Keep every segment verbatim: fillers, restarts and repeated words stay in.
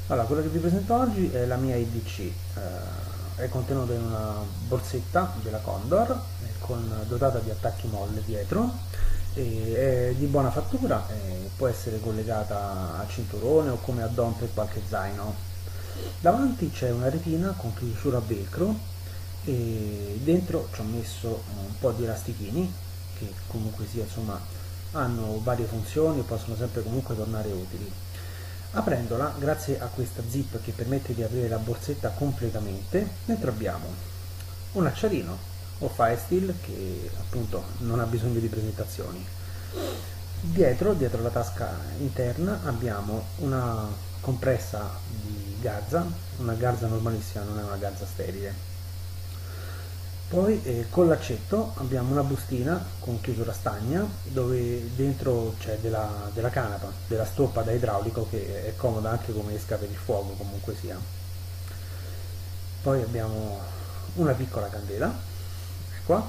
Allora, quello che vi presento oggi è la mia I D C, eh, è contenuta in una borsetta della Condor, eh, con, dotata di attacchi molle dietro, e è di buona fattura, e può essere collegata al cinturone o come addon per qualche zaino. Davanti c'è una retina con chiusura a velcro e dentro ci ho messo un po' di elastichini che comunque sia, insomma, hanno varie funzioni e possono sempre comunque tornare utili. Aprendola, grazie a questa zip che permette di aprire la borsetta completamente, dentro abbiamo un acciarino o Firesteel che appunto non ha bisogno di presentazioni. Dietro, dietro la tasca interna, abbiamo una compressa di garza, una garza normalissima, non è una garza sterile. Poi eh, con l'accetto abbiamo una bustina con chiusura stagna dove dentro c'è della, della canapa, della stoppa da idraulico che è comoda anche come esca per il fuoco comunque sia. Poi abbiamo una piccola candela, qua,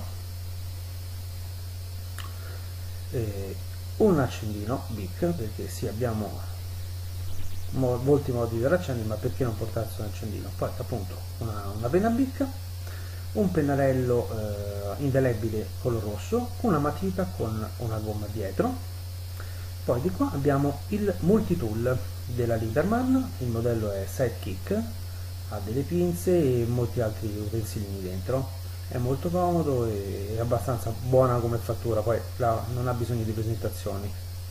e un accendino Bic, perché sì, abbiamo mo molti modi per accendere, ma perché non portarsi un accendino? Poi appunto una, una penna Bic, un pennarello eh, indelebile color rosso, una matita con una gomma dietro. Poi di qua abbiamo il multitool della Lieberman, il modello è Sidekick, ha delle pinze e molti altri utensili dentro. È molto comodo e è abbastanza buona come fattura, poi la, non ha bisogno di presentazioni.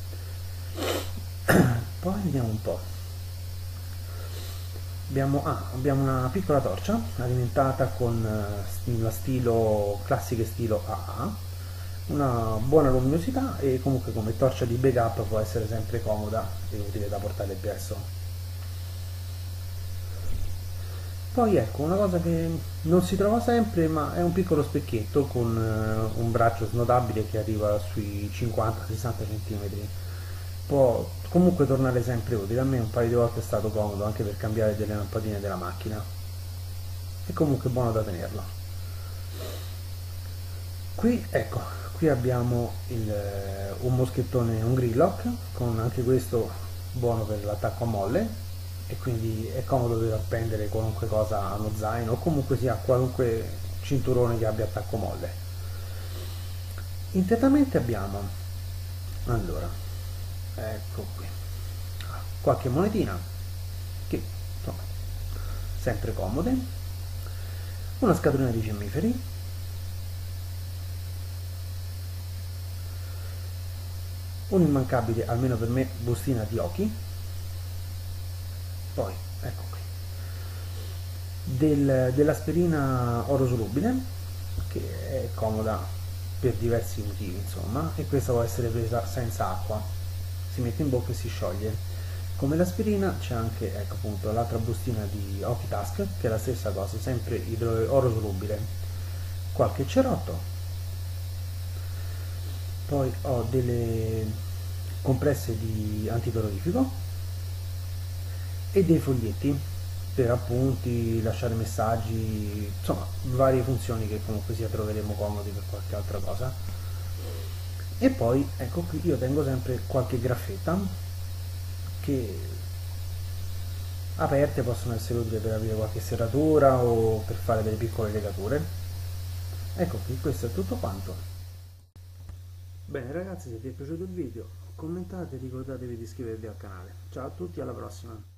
Poi vediamo un po'. Abbiamo, ah, abbiamo una piccola torcia alimentata con eh, la stilo, classiche stilo A A, una buona luminosità e comunque come torcia di backup può essere sempre comoda e utile da portare appresso. Poi ecco, una cosa che non si trova sempre, ma è un piccolo specchietto con eh, un braccio snodabile che arriva sui cinquanta sessanta centimetri. Può comunque tornare sempre utile, a me un paio di volte è stato comodo anche per cambiare delle lampadine della macchina. È comunque buono da tenerlo. Qui, ecco, qui abbiamo il, eh, un moschettone, un grillock, con anche questo buono per l'attacco a molle, e quindi è comodo per appendere qualunque cosa allo zaino o comunque sia qualunque cinturone che abbia attacco molle. Internamente abbiamo, allora, ecco qui, qualche monetina, che insomma, sempre comode, una scatolina di fiammiferi, un'immancabile, almeno per me, bustina di occhi, poi, ecco qui, del, dell'aspirina oro solubile, che è comoda per diversi motivi, insomma, e questa può essere presa senza acqua, si mette in bocca e si scioglie. Come l'aspirina c'è anche, ecco appunto, l'altra bustina di Okitask, che è la stessa cosa, sempre idro- oro solubile, qualche cerotto, poi ho delle compresse di antidolorifico e dei foglietti per appunti, lasciare messaggi, insomma varie funzioni che comunque sia troveremo comodi per qualche altra cosa. E poi ecco qui io tengo sempre qualche graffetta che aperte possono essere utili per aprire qualche serratura o per fare delle piccole legature. Ecco qui, questo è tutto quanto. Bene ragazzi, se vi è piaciuto il video commentate e ricordatevi di iscrivervi al canale. Ciao a tutti, alla prossima!